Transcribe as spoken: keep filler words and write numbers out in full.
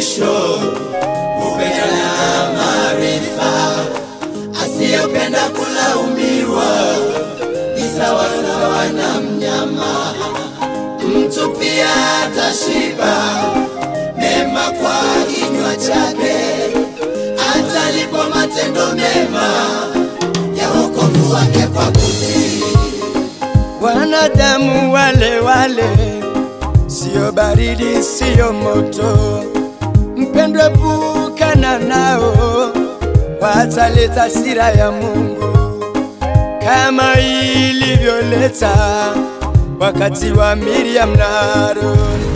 mafundisho, upendo na maarifa, asiyependa kulaumiwa ni sawa sawa na mnyama. Mtu pia atashiba mema kwa kinywa chake, atalipo matendo mema ya wokovu wake kwa kutii. Wanadamu wale wale, sio baridi sio moto, mpendwa epukana nao, wataleta hasira ya Mungu kama ilivyoleta wakati wa Miriam na Haruni.